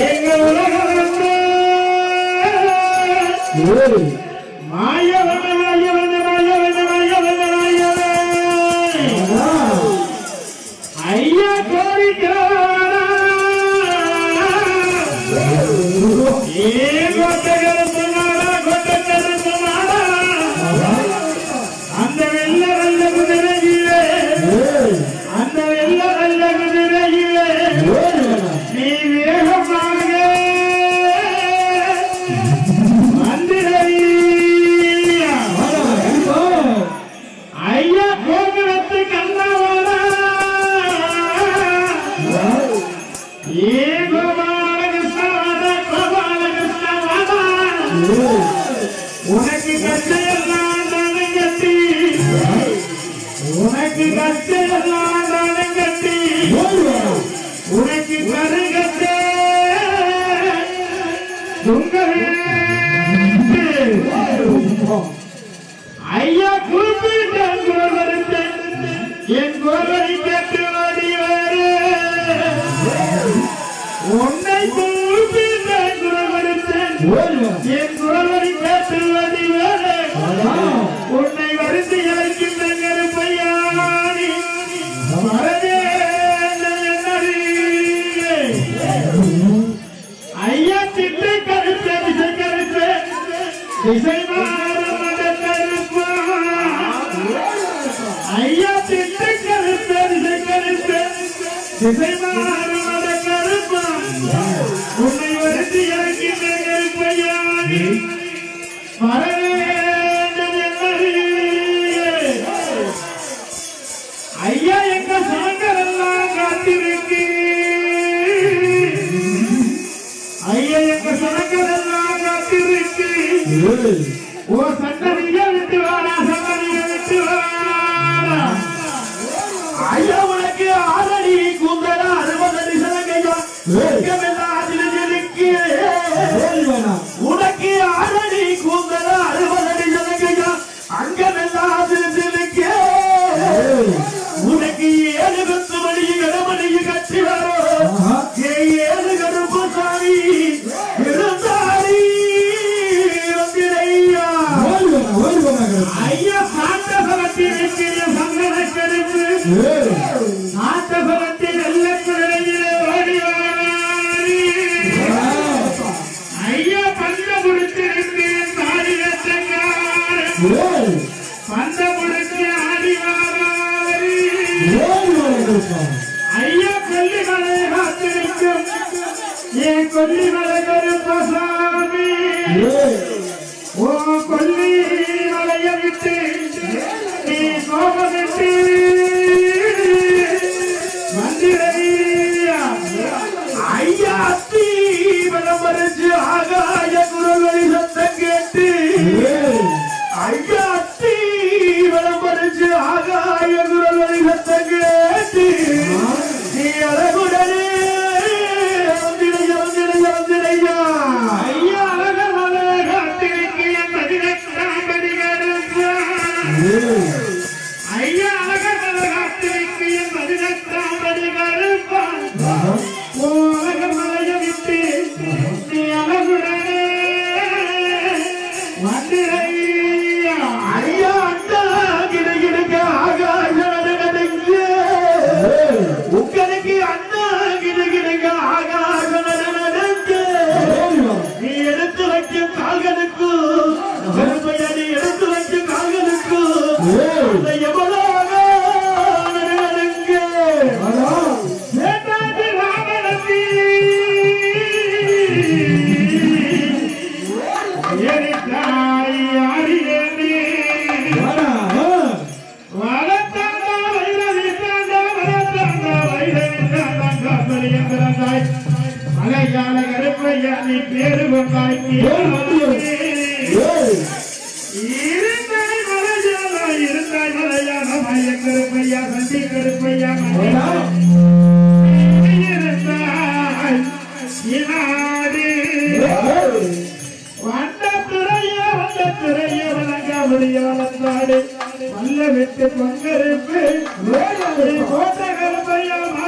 Walla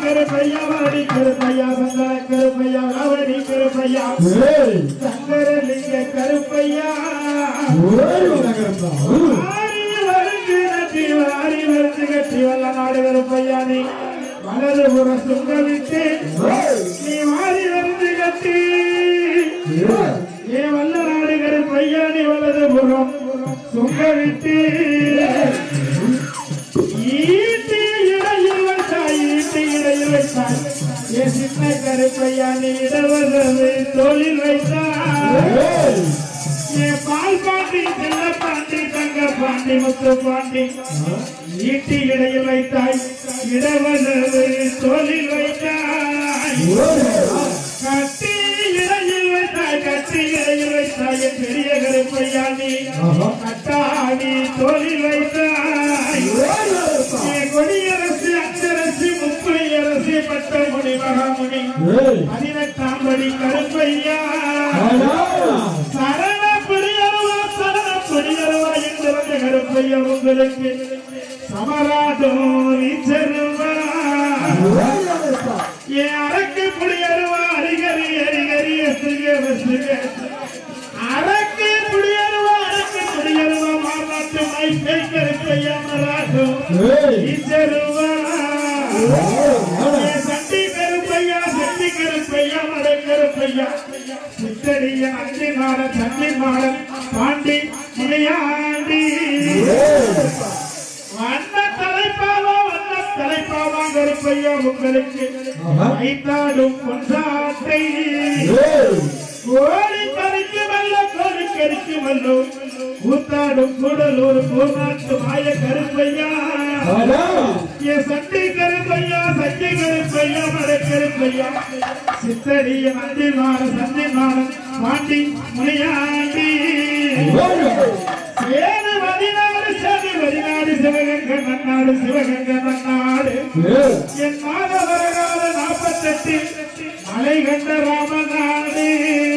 Karuppaiya வாடி கருப்பையா சந்தன கருப்பையா ராவடி கருப்பையா சங்கரலிங்க கருப்பையா ஆரி வருது கட்டி வல்ல நாடு கருப்பையா நீ வலது புற சுங்க விட்டு நீ மாறி வருது கட்டி ஏ வல்ல நாடு கருப்பையா நீ வலது புறம் சுங்க விட்டு ஈட்டி இடையில் வைத்தாய் ஏ சின்ன கருப்பையா நீ இடவரது தோளில் வைத்தாய் ஏ பால் பாண்டி செல்ல பாண்டி தங்க பாண்டி முத்து பாண்டி ஈட்டி இடையில் வைத்தாய் இடவரது தோளில் வைத்தாய் கட்டி இடையில் வைத்தாய் என் பெரிய கருப்பையா நீ கட்டாடி தோளில் வைத்தாய் கொடியரசு அச்சரசு முப்புளியரசு பட்டமுடி மகாமுனி 18ஆம் படி கருப்பையா சரண புரியருவா என்று வந்த கருப்பையா உங்களுக்கு சமராதம் வீச்சருவா ஏ அரக்கு புடியருவா அரிகரி அரிகரி அரக்கு புடியருவா மாநாட்டு மைப்பை கருப்பையா மராதம் வீச்சருவா சட்டி கருப்பையா மட கருப்பையா சித்தடிய அஞ்சு நாட தண்ணி மாடன் பாண்டி முனையாண்டி வண்ண தலைப்பாவா கருப்பையா உங்களுக்கு வைத்தாடும் பொன்சாட்டை கோழிக்கறிக்கு வல்லோ கூத்தாடும் கூடலூர் கோமாட்டு மாய கருப்பையா ஏ சட்டி கருப்பையா மட கருப்பையா சித்தடிய நந்தி மாட சந்தி மாடன் பாண்டி முனையாண்டி சேது 14 சிவகங்க நன்னாடு என் மாதவரகால 48 மலை கண்ட ராமநாடு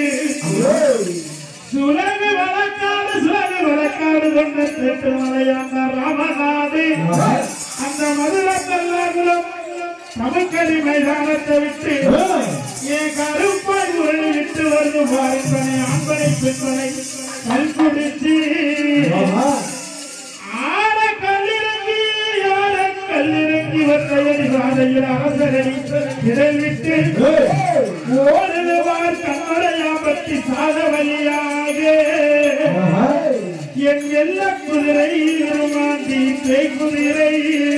சுலகு வழக்காடு கொண்ட தெட்டு மலையான ராமநாடு அந்த மதுரை தல்லாகுளம் தமிழ்கறி மைதானத்தை விட்டு என் கருப்பாய் உருளி விட்டு வந்து பாருப்பனை ஆண்பனை பெண்பனை கல் குடிச்சு கல்லிறங்கி வந்தையடி சாதையில் அரசரடி இதில் விட்டு ஓடுவார் கண்ணடையாபத்தி சாத வழியாக என் எல்ல குதிரை மாண்டி பேய் குதிரை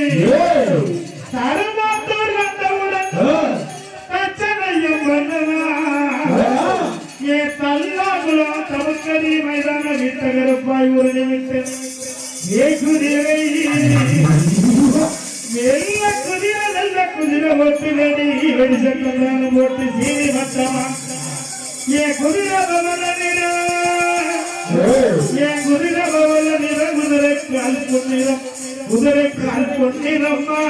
தருமாத்தூர் வந்தவுடன் பிரச்சனையும் வந்தனா என் தல்லாகுளம் தமிழ்கறி மைதான விட்ட கருப்பாய் உருளி விட்டு பேய் குதிரை நல்ல குதிரை ஓட்டு வெடி சட்டத்தான ஓட்டு சீனி மட்டமா என் குதிரை பவல நிறம் குதிரைக்கு அல் பொன்னிறம்மா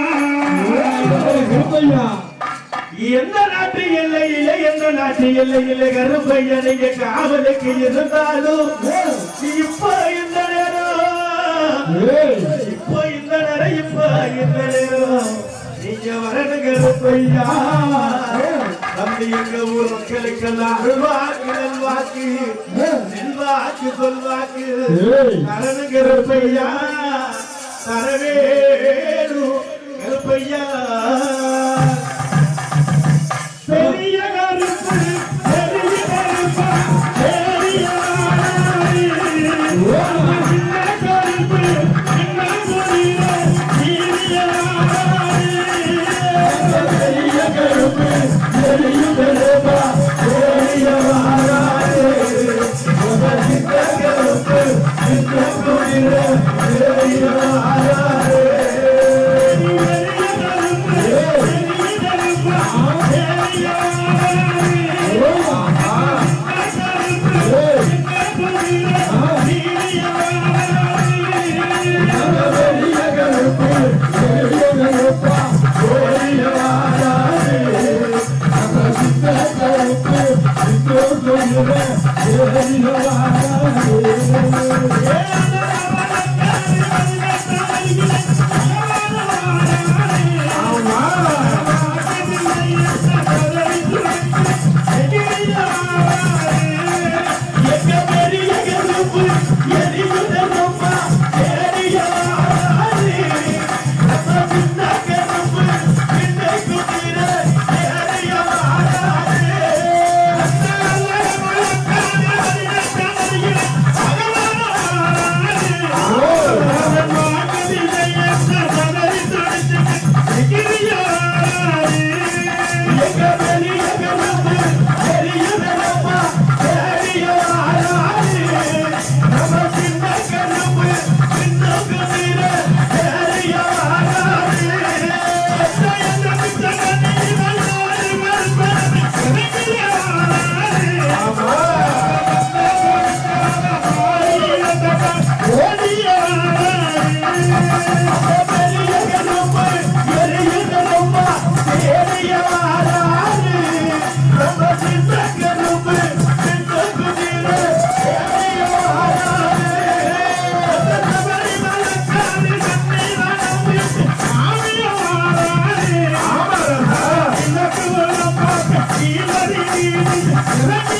எந்த நாட்டு எல்லையிலே கருப்பையா நீங்க காவலுக்கு இருந்தாலும் இப்ப இந்த நேரம் நீங்க வரது கருப்பையா தம்பி எங்க ஊர் மக்களுக்கெல்லாம் செல்வாக்கு சொல்வாக்கு தரது கருப்பையா தரவேணு கருப்பையா பெரிய கருப்பு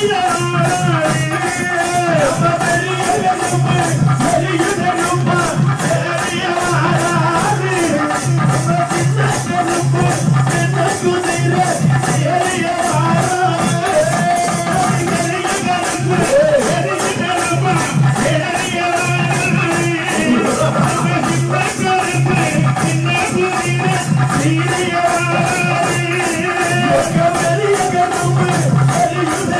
Hey,